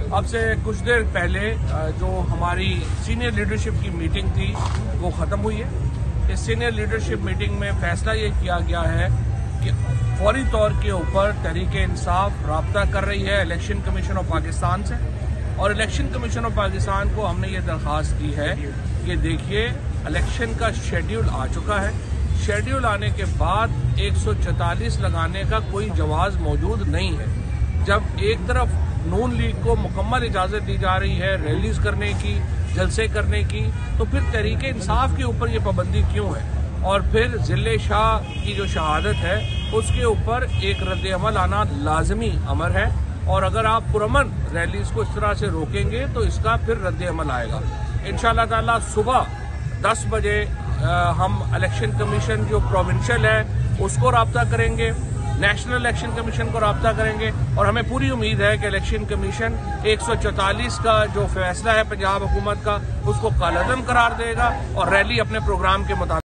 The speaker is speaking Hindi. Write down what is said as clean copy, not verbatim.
अब से कुछ देर पहले जो हमारी सीनियर लीडरशिप की मीटिंग थी वो ख़त्म हुई है। इस सीनियर लीडरशिप मीटिंग में फैसला ये किया गया है कि फौरी तौर के ऊपर तहरीक-ए-इंसाफ राब्ता कर रही है इलेक्शन कमीशन ऑफ पाकिस्तान से, और इलेक्शन कमीशन ऑफ पाकिस्तान को हमने ये दरख्वास्त की है कि देखिए इलेक्शन का शेड्यूल आ चुका है। शेड्यूल आने के बाद 144 लगाने का कोई जवाज़ मौजूद नहीं है। जब एक तरफ नून लीग को मुकम्मल इजाज़त दी जा रही है रैलीज करने की, जलसे करने की, तो फिर तहरीक-ए-इंसाफ के ऊपर ये पाबंदी क्यों है? और फिर ज़िले शाह की जो शहादत है उसके ऊपर एक रद्द-ए-अमल आना लाजमी अमर है, और अगर आप पुरअमन रैलीज को इस तरह से रोकेंगे तो इसका फिर रद्द-ए-अमल आएगा। इंशाअल्लाह ताला सुबह 10 बजे हम इलेक्शन कमीशन जो प्रोविंशियल है उसको राब्ता करेंगे, नेशनल इलेक्शन कमीशन को राब्ता करेंगे, और हमें पूरी उम्मीद है कि इलेक्शन कमीशन 144 का जो फैसला है पंजाब हुकूमत का उसको कालअदम करार देगा और रैली अपने प्रोग्राम के मुताबिक